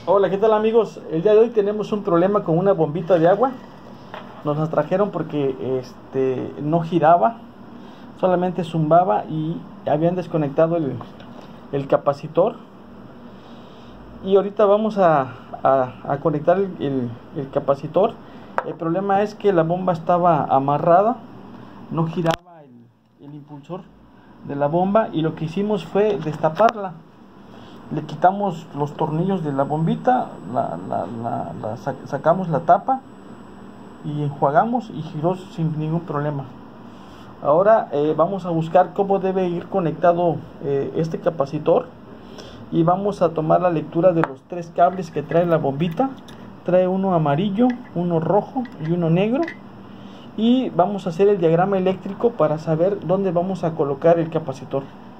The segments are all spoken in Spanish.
Hola, ¿qué tal amigos? El día de hoy tenemos un problema con una bombita de agua. Nos la trajeron porque no giraba, solamente zumbaba y habían desconectado el capacitor. Y ahorita vamos a conectar el capacitor. El problema es que la bomba estaba amarrada, no giraba el impulsor de la bomba, y lo que hicimos fue destaparla. Le quitamos los tornillos de la bombita, sacamos la tapa y enjuagamos y giró sin ningún problema. Ahora vamos a buscar cómo debe ir conectado este capacitor, y vamos a tomar la lectura de los tres cables que trae la bombita. Trae uno amarillo, uno rojo y uno negro, y vamos a hacer el diagrama eléctrico para saber dónde vamos a colocar el capacitor.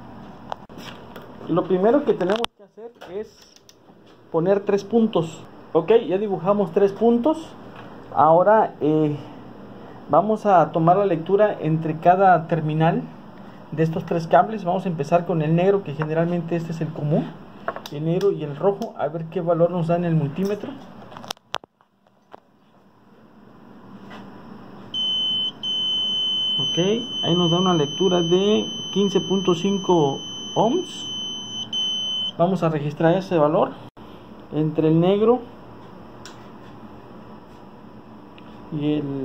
Lo primero que tenemos que hacer es poner 3 puntos. Ok, ya dibujamos 3 puntos. Ahora vamos a tomar la lectura entre cada terminal de estos 3 cables. Vamos a empezar con el negro, que generalmente este es el común, el negro y el rojo, a ver qué valor nos da en el multímetro. Ok, ahí nos da una lectura de 15.5 ohms. Vamos a registrar ese valor. Entre el negro y el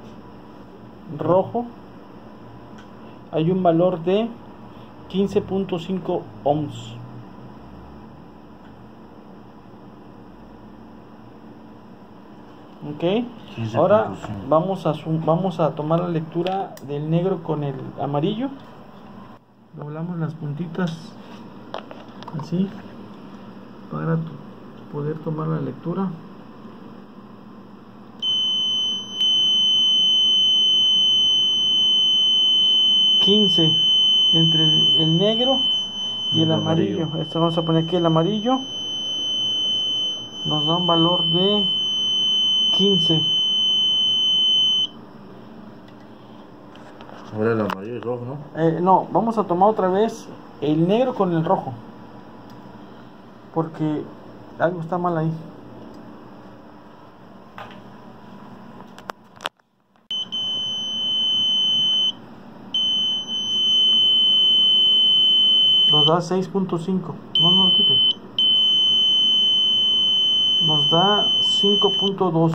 rojo hay un valor de 15.5 ohms. Ok, ahora vamos a tomar la lectura del negro con el amarillo. Doblamos las puntitas así para poder tomar la lectura. $15 entre el negro y el amarillo. Vamos a poner aquí el amarillo. Nos da un valor de 15. Ahora el amarillo y el rojo, ¿no? No, vamos a tomar otra vez el negro con el rojo, porque algo está mal ahí. Nos da 6.5. No lo quites. Nos da 5.2.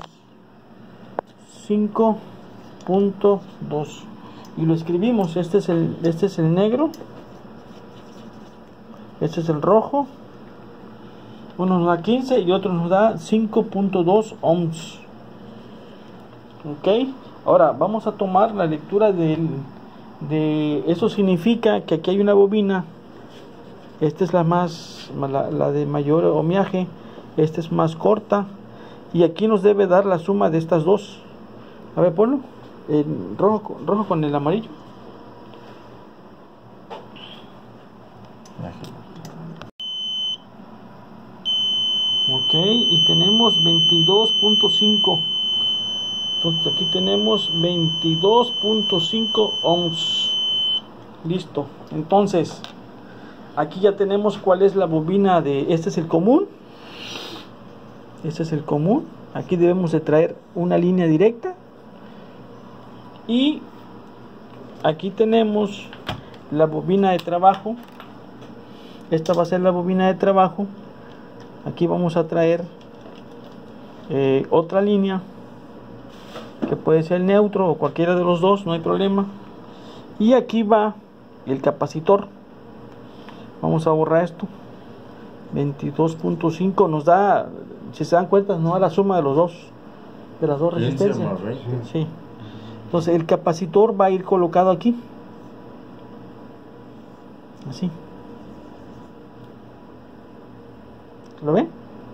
5.2. Y lo escribimos. Este es el negro. Este es el rojo. Uno nos da 15 y otro nos da 5.2 ohms. Ok. Ahora vamos a tomar la lectura de eso. Significa que aquí hay una bobina. Esta es la de mayor ohmiaje. Esta es más corta. Y aquí nos debe dar la suma de estas dos. A ver, ponlo. El rojo con el amarillo. Ok, y tenemos 22.5. Entonces aquí tenemos 22.5 ohms. Listo. Entonces aquí ya tenemos cuál es la bobina de... Este es el común. Este es el común. Aquí debemos de traer una línea directa. Y aquí tenemos la bobina de trabajo. Esta va a ser la bobina de trabajo. Aquí vamos a traer otra línea, que puede ser neutro o cualquiera de los dos, no hay problema. Y aquí va el capacitor. Vamos a borrar esto. 22.5 nos da, si se dan cuenta, no da la suma de los dos, de las dos resistencias. Sí. Entonces el capacitor va a ir colocado aquí, así. ¿Lo ven?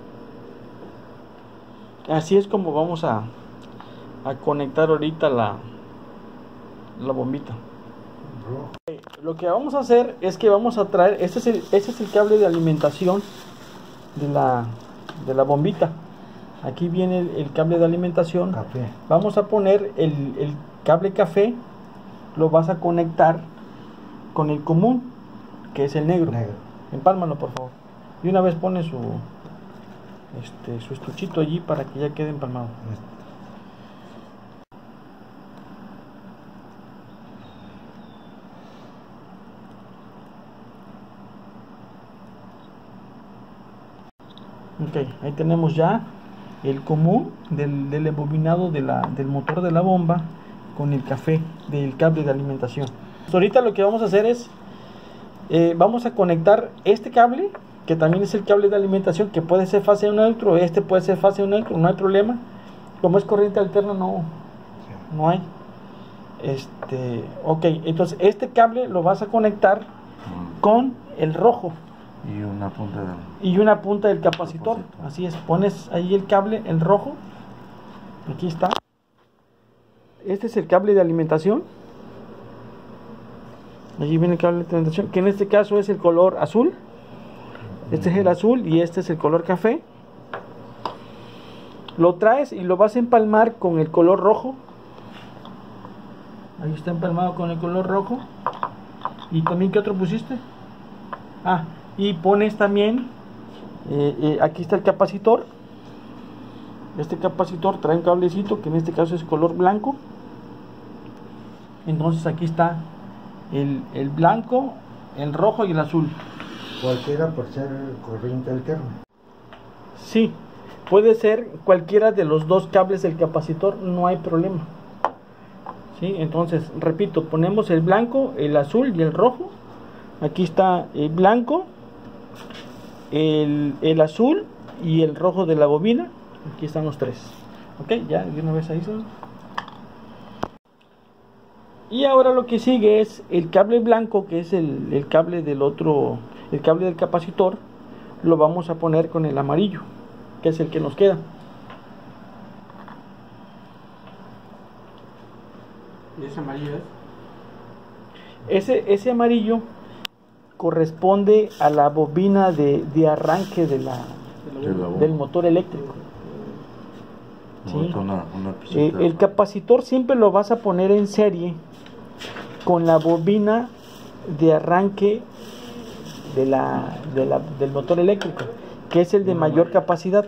Así es como vamos a conectar ahorita la bombita. Lo que vamos a hacer es que vamos a traer, este es el cable de alimentación de la bombita. Aquí viene el cable de alimentación. Café. Vamos a poner el cable café, lo vas a conectar con el común, que es el negro. Empálmalo, por favor. Y una vez pone su... su estuchito allí para que ya quede empalmado. Ok, ahí tenemos ya el común del embobinado del motor de la bomba con el café del cable de alimentación. Ahorita lo que vamos a hacer es vamos a conectar este cable, que también es el cable de alimentación, que puede ser fase neutro, este puede ser fase neutro, no hay problema. Como es corriente alterna, no hay. Ok, entonces este cable lo vas a conectar con el rojo y una punta del capacitor. Así es, pones ahí el cable, el rojo. Aquí está. Este es el cable de alimentación. Allí viene el cable de alimentación, que en este caso es el color azul. Este es el azul y este es el color café. Lo traes y lo vas a empalmar con el color rojo. Ahí está empalmado con el color rojo. ¿Y también qué otro pusiste? Y pones también aquí está el capacitor. Este capacitor trae un cablecito que en este caso es color blanco. Entonces aquí está el blanco, el rojo y el azul. Cualquiera por ser corriente alterna. Sí, puede ser cualquiera de los dos cables del capacitor, no hay problema. ¿Sí? Entonces, repito, ponemos el blanco, el azul y el rojo. Aquí está el blanco, el azul y el rojo de la bobina. Aquí están los tres. Ok, ya de una vez ahí son. Y ahora lo que sigue es el cable blanco, que es el cable del otro, el cable del capacitor. Lo vamos a poner con el amarillo, que es el que nos queda. ¿Y ese amarillo es? Ese amarillo corresponde a la bobina de arranque del motor eléctrico. ¿Sí? El capacitor siempre lo vas a poner en serie con la bobina de arranque del motor eléctrico, que es el de mayor capacidad.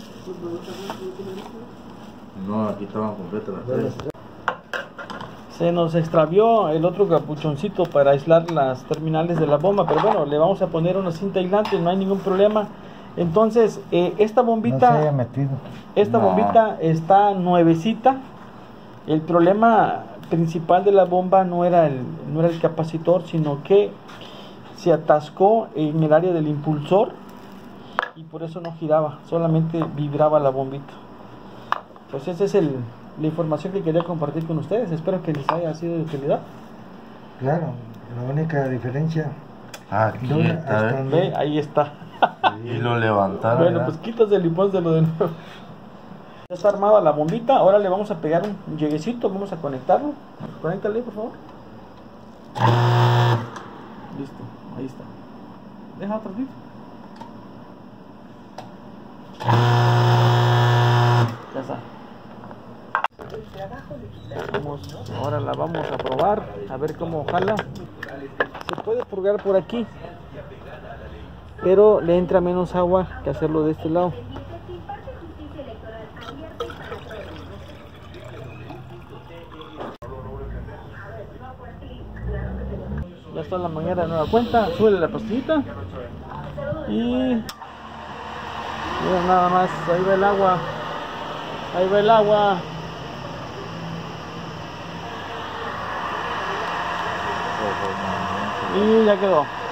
No, aquí estaban completas las tres. Se nos extravió el otro capuchoncito para aislar las terminales de la bomba, pero bueno, le vamos a poner una cinta aislante, no hay ningún problema. Entonces, esta bombita, no se haya metido. Bombita está nuevecita. El problema principal de la bomba no era el capacitor, sino que se atascó en el área del impulsor y por eso no giraba, solamente vibraba la bombita. Pues esa es la información que quería compartir con ustedes. Espero que les haya sido de utilidad. Claro, la única diferencia. Aquí está, ¿Ve? Ahí está. Y lo levantaron. Bueno, pues quítaselo y pónselo de nuevo. Ya está armada la bombita. Ahora le vamos a pegar un lleguecito. Vamos a conectarlo. Conéctale, por favor. Listo, ahí está. Deja otro ratito. Ya está. Ahora la vamos a probar, a ver cómo jala. Se puede purgar por aquí, pero le entra menos agua que hacerlo de este lado. Ya está la manguera de nueva cuenta. Súbele la pastillita y mira nada más, ahí va el agua. Ahí va el agua. Y ya quedó.